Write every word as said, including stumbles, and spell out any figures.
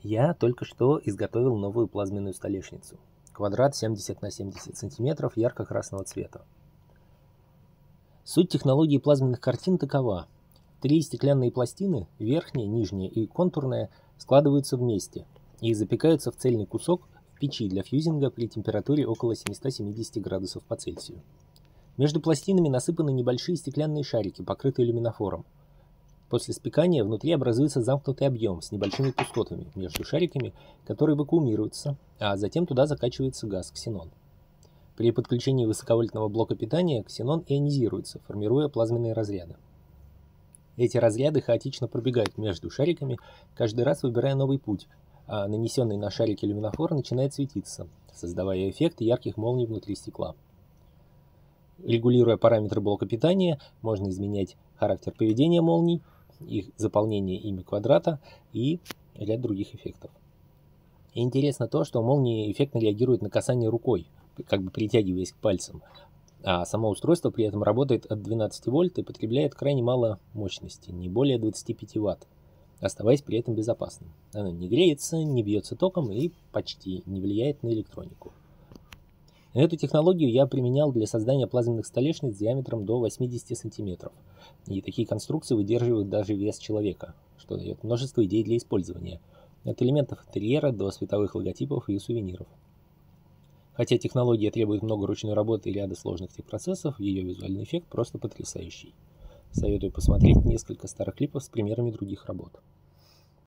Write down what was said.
Я только что изготовил новую плазменную столешницу. Квадрат семьдесят на семьдесят сантиметров ярко-красного цвета. Суть технологии плазменных картин такова. Три стеклянные пластины, верхняя, нижняя и контурная, складываются вместе и запекаются в цельный кусок в печи для фьюзинга при температуре около семьсот семьдесят градусов по Цельсию. Между пластинами насыпаны небольшие стеклянные шарики, покрытые люминофором. После спекания внутри образуется замкнутый объем с небольшими пустотами между шариками, которые вакуумируются, а затем туда закачивается газ ксенон. При подключении высоковольтного блока питания ксенон ионизируется, формируя плазменные разряды. Эти разряды хаотично пробегают между шариками, каждый раз выбирая новый путь, а нанесенный на шарики люминофор начинает светиться, создавая эффект ярких молний внутри стекла. Регулируя параметры блока питания, можно изменять характер поведения молний, их заполнение ими квадрата и ряд других эффектов. И интересно то, что молнии эффектно реагируют на касание рукой, как бы притягиваясь к пальцам, а само устройство при этом работает от двенадцати вольт и потребляет крайне мало мощности, не более двадцати пяти ватт, оставаясь при этом безопасным. Оно не греется, не бьется током и почти не влияет на электронику. Эту технологию я применял для создания плазменных столешниц диаметром до восьмидесяти сантиметров, и такие конструкции выдерживают даже вес человека, что дает множество идей для использования, от элементов интерьера до световых логотипов и сувениров. Хотя технология требует много ручной работы и ряда сложных техпроцессов, ее визуальный эффект просто потрясающий. Советую посмотреть несколько старых клипов с примерами других работ.